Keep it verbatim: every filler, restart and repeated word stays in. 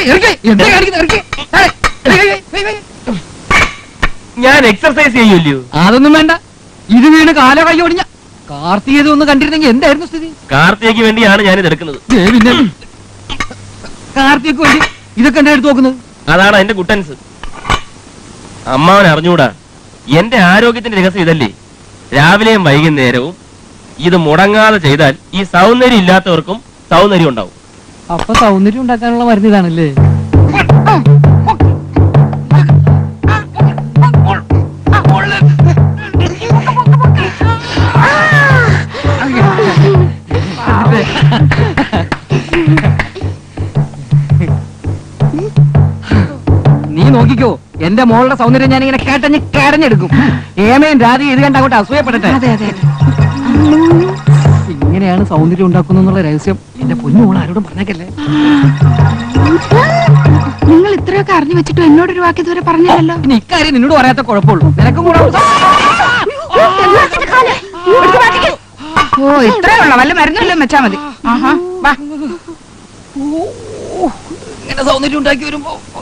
ഞാൻ എക്സർസൈസ് ചെയ്യൂല്ലോ. അതൊന്നും വേണ്ട. ഇത് വീണ് കാലോ കൈ ഒടിഞ്ഞ കാർത്തികത ഒന്ന് കണ്ടിരുന്നെങ്കിൽ എന്തായിരുന്നു സ്ഥിതി? കാർത്തികയ്ക്ക് വേണ്ടിയാണ് ഞാനിത് എടുക്കുന്നത്. പിന്നെ കാർത്തികക്ക് വേണ്ടി ഇതൊക്കെ എന്താ എടുത്ത് നോക്കുന്നത്? അതാണ് എന്റെ കുട്ടൻസ്. അമ്മാവൻ അറിഞ്ഞൂടാ, എന്റെ ആരോഗ്യത്തിന്റെ രഹസ്യം ഇതല്ലേ. രാവിലെയും വൈകുന്നേരവും ഇത് മുടങ്ങാതെ ചെയ്താൽ ഈ സൗന്ദര്യം ഇല്ലാത്തവർക്കും സൗന്ദര്യം ഉണ്ടാവും. അപ്പൊ സൗന്ദര്യം ഉണ്ടാക്കാനുള്ള മരുന്ന് ഇതാണല്ലേ? നീ നോക്കിക്കോ, എന്റെ മോളുടെ സൗന്ദര്യം ഞാൻ ഇങ്ങനെ കേട്ടഞ്ഞ് കേടഞ്ഞെടുക്കും. ഏമയും രാധയും ഇത് കണ്ട അങ്ങോട്ട് അസൂയപ്പെടട്ടെ. ഇങ്ങനെയാണ് സൗന്ദര്യം ഉണ്ടാക്കുന്ന രഹസ്യം. എന്റെ പൊന്നുമോൾ ആരോടും പറഞ്ഞേക്കല്ലേ. നിങ്ങൾ ഇത്രയൊക്കെ അറിഞ്ഞു വെച്ചിട്ട് എന്നോടൊരു വാക്ക് ഇതുവരെ പറഞ്ഞല്ലോ. ഇക്കാര്യം നിന്നോട് പറയാത്ത കുഴപ്പമുള്ളൂ. നിനക്കും കൂടെ ഓ ഇത്രേ ഉള്ള വല്ല മരുന്നല്ലോ വെച്ചാ മതി. ഇങ്ങനെ സൗന്ദര്യം ഉണ്ടാക്കി വരുമ്പോ